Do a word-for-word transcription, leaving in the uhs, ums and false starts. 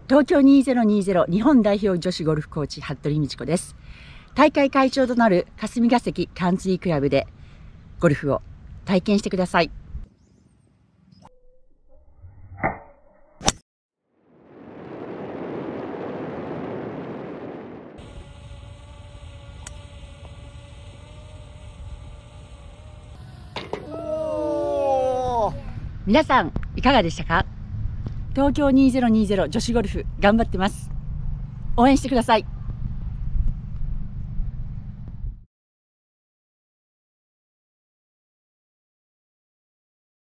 東京にせんにじゅう日本代表女子ゴルフコーチ服部道子です。大会会長となる霞ヶ関カンツリークラブでゴルフを体験してください。皆さんいかがでしたか？東京にせんにじゅう女子ゴルフ頑張ってます。応援してください。